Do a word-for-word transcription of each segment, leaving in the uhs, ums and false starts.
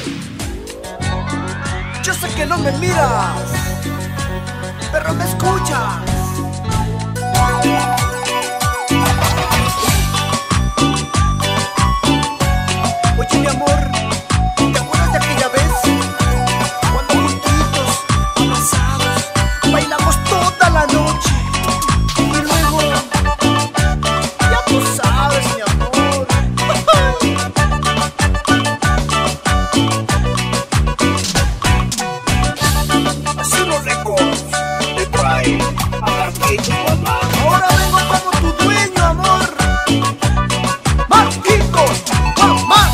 Yo sé que no me miras, pero me escuchas. Oye, mi amor, ¿te acuerdas de aquella vez? Cuando juntitos, abrazados, bailamos toda la noche. Y luego, ya tú sabes, mi amor. Así los récords te traen a aquellos mamá. Ahora vengo como tu dueño, amor. Marquitos, mamá.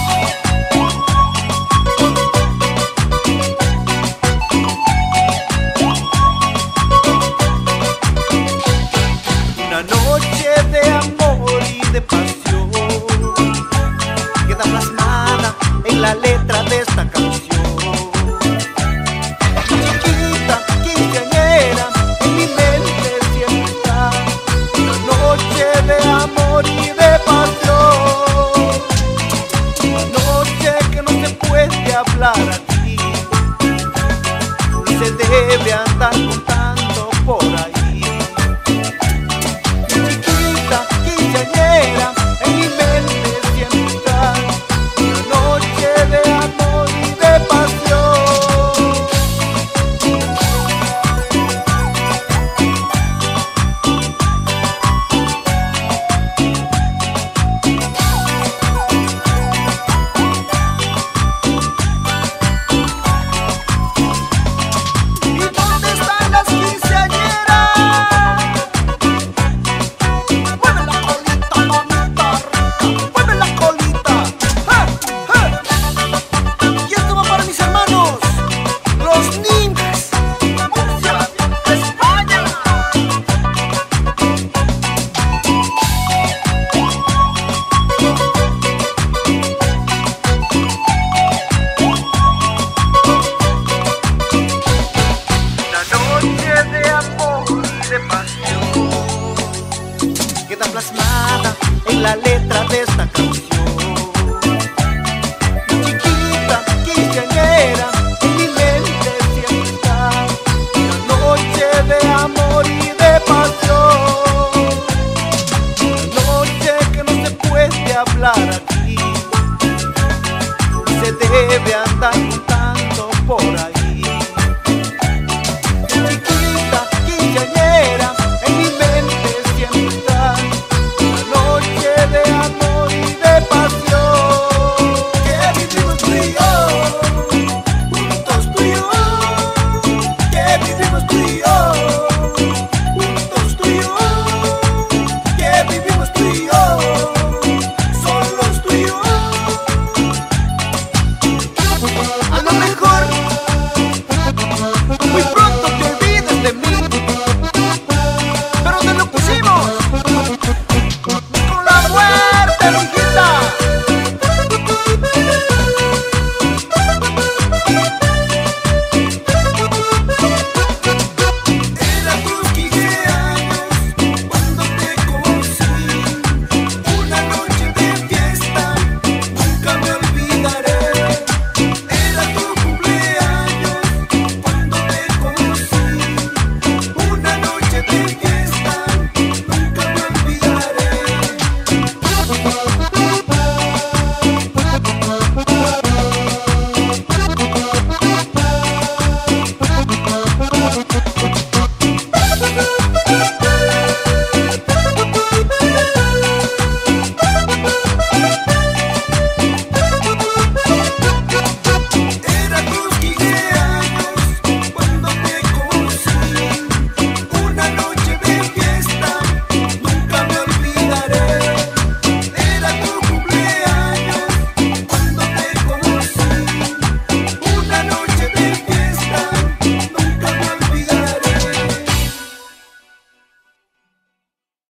Una noche de amor y de pasión queda plasmada en la letra de esta canción. Chiquita, quinceañera, en mi mente siempre está. Una noche de amor y de pasión. Una noche que no se puede hablar así, no se debe andar